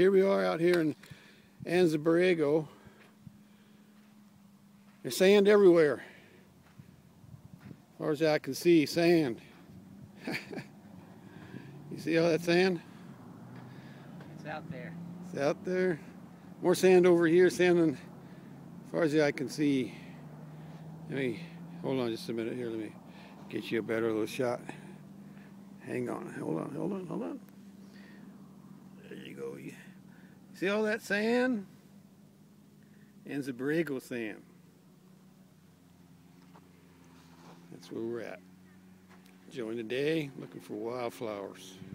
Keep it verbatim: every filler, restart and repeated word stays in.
here we are out here in Anza Borrego. There's sand everywhere. As far as I can see, sand. You see all that sand? It's out there. It's out there. More sand over here, sand than, as far as the eye can see. Let me, hold on just a minute here. Let me get you a better little shot. Hang on, hold on, hold on, hold on. There you go. You see all that sand? Anza Borrego sand. That's where we're at. Enjoying the day, looking for wildflowers.